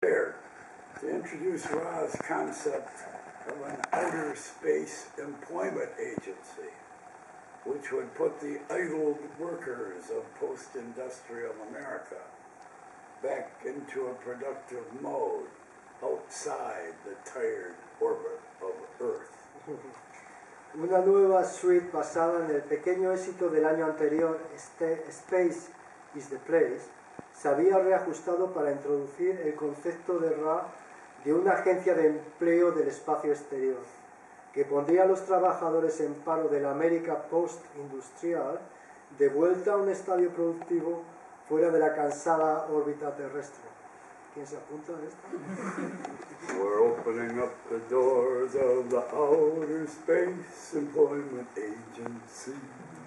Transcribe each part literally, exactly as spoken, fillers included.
to introduce Ra's concept of an outer space employment agency, which would put the idled workers of post-industrial America back into a productive mode outside the tired orbit of Earth. Una nueva suite basada en el pequeño éxito del año anterior, Space is the Place, se había reajustado para introducir el concepto de Ra de una agencia de empleo del espacio exterior, que pondría a los trabajadores en paro de la América post-industrial de vuelta a un estadio productivo fuera de la cansada órbita terrestre. ¿Quién se apunta a esto? We're opening up the doors of the Outer Space Employment Agency.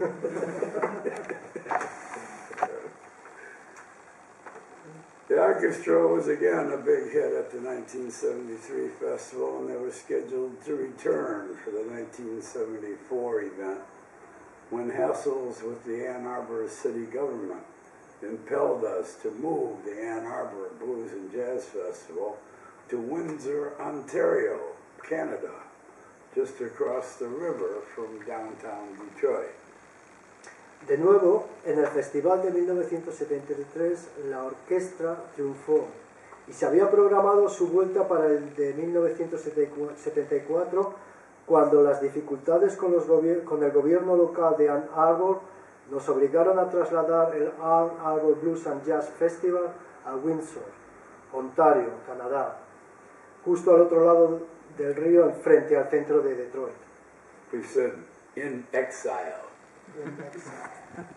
The orchestra was again a big hit at the nineteen seventy-three festival, and they were scheduled to return for the nineteen seventy-four event, when hassles with the Ann Arbor city government impelled us to move the Ann Arbor Blues and Jazz Festival to Windsor, Ontario, Canada, just across the river from downtown Detroit. De nuevo, en el Festival de mil novecientos setenta y tres, la orquesta triunfó y se había programado su vuelta para el de mil novecientos setenta y cuatro, cuando las dificultades con, los con el gobierno local de Ann Arbor nos obligaron a trasladar el Ann Arbor Blues and Jazz Festival a Windsor, Ontario, Canadá, justo al otro lado del río, frente al centro de Detroit. We said, in exile. In exile.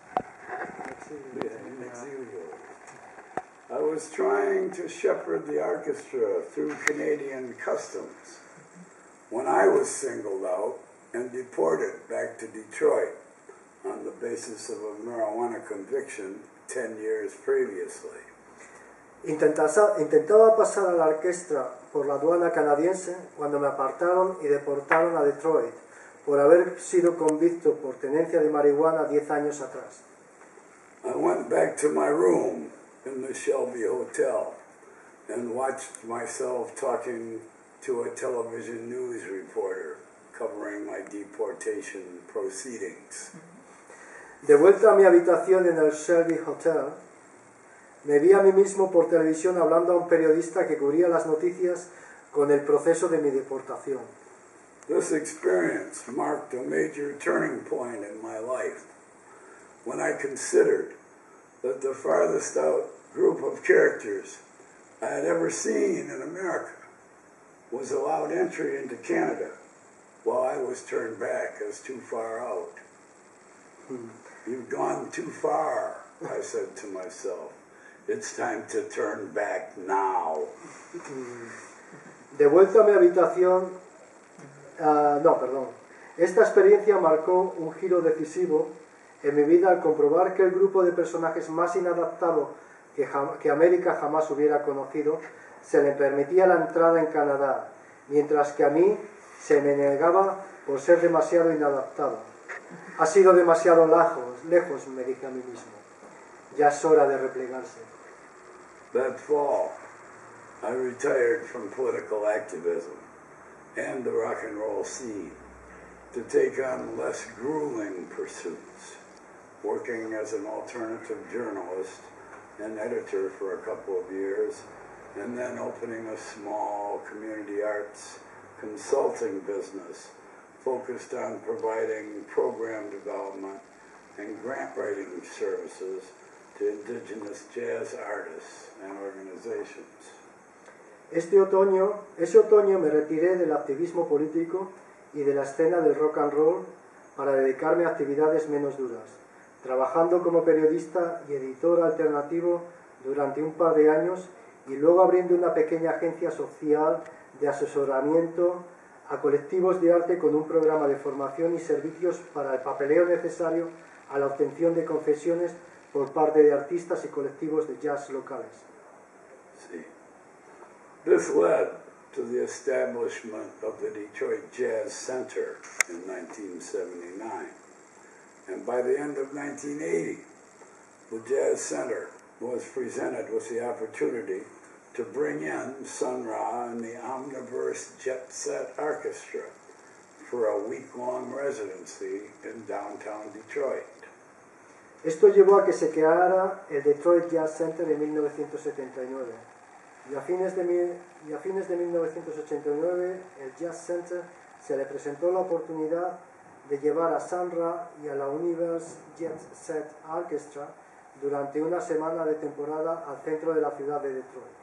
Yeah, in exilio. I was trying to shepherd the orchestra through Canadian customs when I was singled out and deported back to Detroit on the basis of a marijuana conviction ten years previously. Intentaba pasar a la orquesta por la aduana canadiense cuando me apartaron y deportaron a Detroit por haber sido convicto por tenencia de marihuana diez años atrás. I went back to my room in the Shelby Hotel and watched myself talking to a television news reporter covering my deportation proceedings. De vuelta a mi habitación en el Shelby Hotel, me vi a mí mismo por televisión hablando a un periodista que cubría las noticias con el proceso de mi deportación. This experience marked a major turning point in my life when I considered that the farthest out group of characters I had ever seen in America was allowed entry into Canada, while I was turned back as too far out. Hmm. You've gone too far, I said to myself. It's time to turn back now. De vuelta a mi habitación, uh, no, perdón. Esta experiencia marcó un giro decisivo en mi vida al comprobar que el grupo de personajes más inadaptado que, que América jamás hubiera conocido se le permitía la entrada en Canadá, mientras que a mí se me negaba por ser demasiado inadaptado. Ha sido demasiado lejos, lejos, me dije a mí mismo. Ya es hora de replegarse. That fall, I retired from political activism and the rock and roll scene to take on less grueling pursuits, working as an alternative journalist and editor for a couple of years, and then opening a small community arts consulting business focused on providing program development and grant writing services to indigenous jazz artists and organizations. Este otoño, ese otoño me retiré del activismo político y de la escena del rock and roll para dedicarme a actividades menos duras, trabajando como periodista y editor alternativo durante un par de años y luego abriendo una pequeña agencia social de asesoramiento a colectivos de arte con un programa de formación y servicios para el papeleo necesario a la obtención de concesiones por parte de artistas y colectivos de jazz locales. Sí. This led to the establishment of the Detroit Jazz Center in nineteen seventy-nine. And by the end of nineteen eighty, the Jazz Center was presented with the opportunity to bring in Sun Ra and the Omniverse Jet Set Orchestra for a week-long residency in downtown Detroit. Esto llevó a que se creara el Detroit Jazz Center en mil novecientos setenta y nueve. Y a fines de, mil, y a fines de mil novecientos ochenta y nueve, el Jazz Center se le presentó la oportunidad de llevar a Sun Ra y a la Omniverse Jet Set Orchestra durante una semana de temporada al centro de la ciudad de Detroit.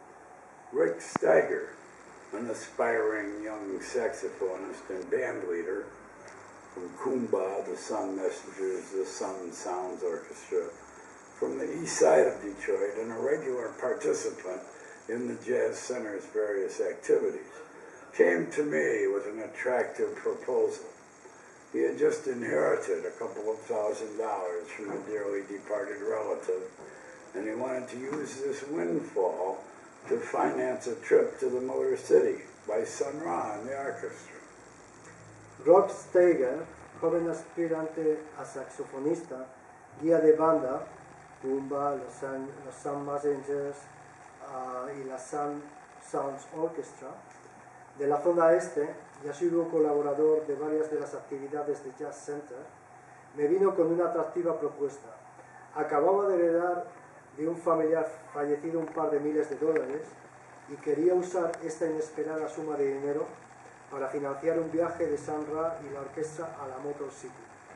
Rick Steiger, an aspiring young saxophonist and band leader from Kuumba, the Sun Messengers, the Sun Sounds Orchestra, from the east side of Detroit, and a regular participant in the Jazz Center's various activities, came to me with an attractive proposal. He had just inherited a couple of thousand dollars from a dearly departed relative, and he wanted to use this windfall to finance a trip to the Motor City by Sun Ra and the orchestra. Rob Steiger, joven aspirante a saxofonista, guía de banda, Kuumba, los Sun, los Sun Messengers uh, y la Sun Sounds Orchestra, de la zona este, y ha sido colaborador de varias de las actividades de Jazz Center, me vino con una atractiva propuesta. Acababa de heredar de un familiar fallecido un par de miles de dólares y quería usar esta inesperada suma de dinero para financiar un viaje de Sun Ra y la orquesta a la Motor City.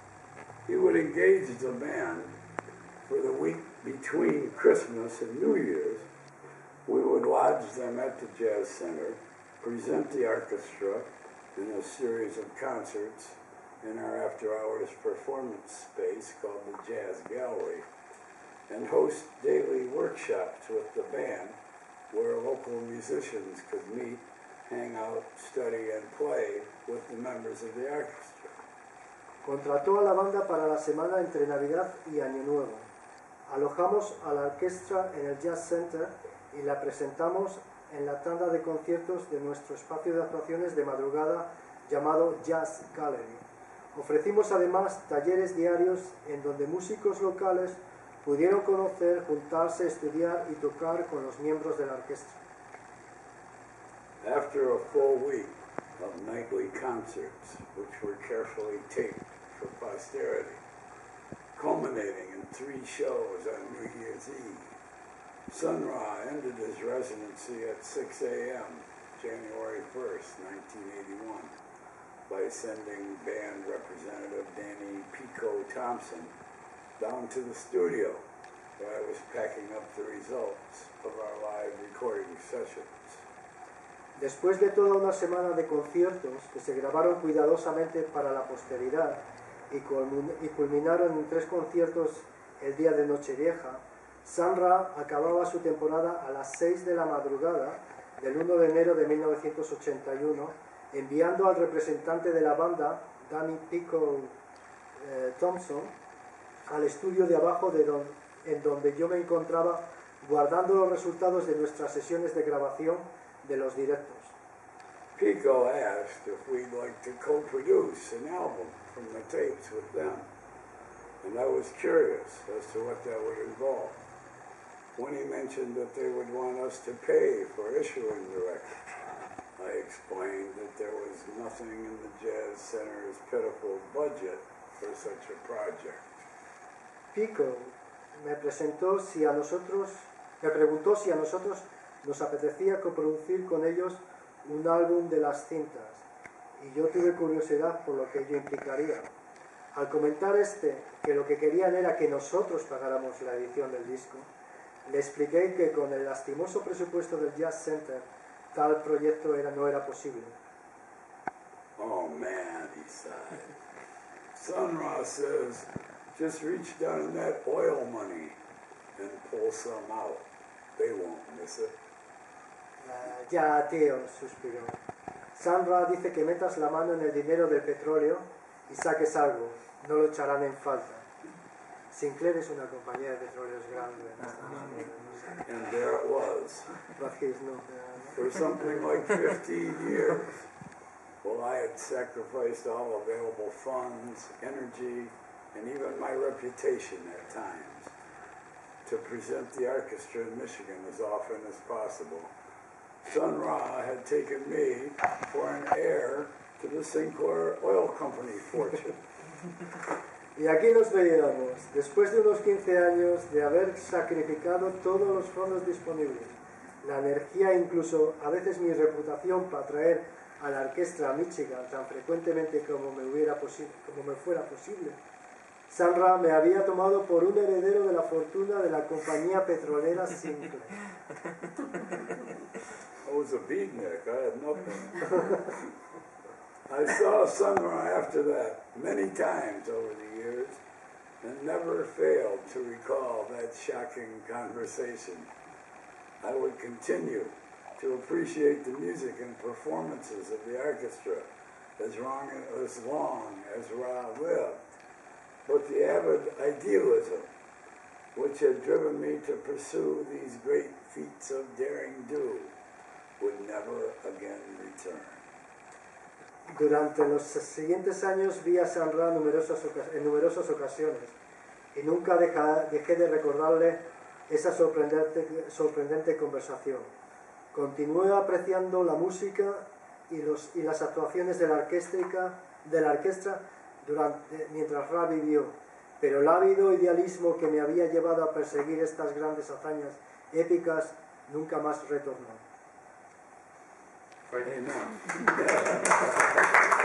He would engage the band for the week between Christmas and New Year's. We would lodge them at the Jazz Center, present the orchestra in a series of concerts in our after-hours performance space called the Jazz Gallery, and host daily workshops with the band where local musicians could meet, hang out, study, and play with the members of the orchestra. Contrató a la banda para la semana entre Navidad y Año Nuevo. Alojamos a la orquesta en el Jazz Center y la presentamos en la tanda de conciertos de nuestro espacio de actuaciones de madrugada llamado Jazz Gallery. Ofrecimos además talleres diarios en donde músicos locales pudieron conocer, juntarse, estudiar y tocar con los miembros de la orquesta. After a full week of nightly concerts, which were carefully taped for posterity, culminating in three shows on New Year's Eve, Sun Ra ended his residency at six a m January first, nineteen eighty-one, by sending band representative Danny Pico Thompson down to the studio where I was packing up the results of our live recording sessions. Después de toda una semana de conciertos que se grabaron cuidadosamente para la posteridad y culminaron en tres conciertos el día de Nochevieja, Sun Ra acababa su temporada a las seis de la madrugada del uno de enero de mil novecientos ochenta y uno, enviando al representante de la banda, Danny Pico eh, Thompson, al estudio de abajo de don, en donde yo me encontraba guardando los resultados de nuestras sesiones de grabación de los directos. Pico asked if we'd like to co-produce an album from the tapes with them, and I was curious as to what that would involve. When he mentioned that they would want us to pay for issuing the record, I explained that there was nothing in the Jazz Center's pitiful budget for such a project. Pico me presentó si a nosotros, me preguntó si a nosotros nos apetecía coproducir con ellos un álbum de las cintas, y yo tuve curiosidad por lo que ello implicaría. Al comentar este que lo que querían era que nosotros pagáramos la edición del disco, le expliqué que con el lastimoso presupuesto del Jazz Center tal proyecto era, no era posible. Oh man, he sighed. Sun Ra says, just reach down in that oil money and pull some out. They won't miss it. Uh, ya, tío, suspiró. Sun Ra dice que metas la mano en el dinero del petróleo y saques algo. No lo echarán en falta. Sinclair es una compañía de petróleos grande en Estados Unidos. And there it was. But he's not there. For something like fifteen years. Well, I had sacrificed all available funds, energy, and even my reputation at times. to present the orchestra in Michigan as often as possible. Sun Ra had taken me for an heir to the Sinclair Oil Company fortune. Y aquí nos veíamos, después de unos quince años de haber sacrificado todos los fondos disponibles, la energía e incluso a veces mi reputación para traer a la orquesta a Michigan tan frecuentemente como me, hubiera como me fuera posible, Sun Ra me había tomado por un heredero de la fortuna de la compañía petrolera Sinclair. I was a beatnik, I had nothing. I saw Sun Ra after that many times over the years and never failed to recall that shocking conversation. I would continue to appreciate the music and performances of the orchestra as long as, long as Ra lived, but the avid idealism which had driven me to pursue these great feats of daring do would never again return. Durante los siguientes años vi a Sun Ra numerosas en numerosas ocasiones y nunca deja, dejé de recordarle esa sorprendente, sorprendente conversación. Continué apreciando la música y, los, y las actuaciones de la orquesta, de la orquesta durante, mientras Ra vivió, pero el ávido idealismo que me había llevado a perseguir estas grandes hazañas épicas nunca más retornó. Amen.